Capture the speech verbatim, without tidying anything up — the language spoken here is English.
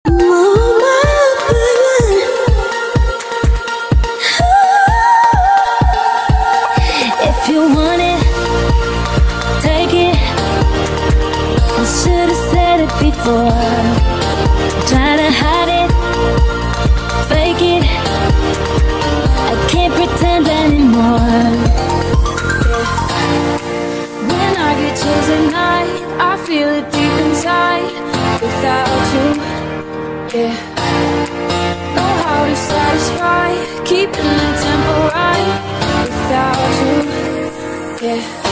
If you want it, take it. I should've said it before. Try to hide it, fake it. I can't pretend anymore. When I get chills at night, I feel it deep inside. Without you, yeah. Know how to satisfy, keeping the tempo right. Without you, yeah.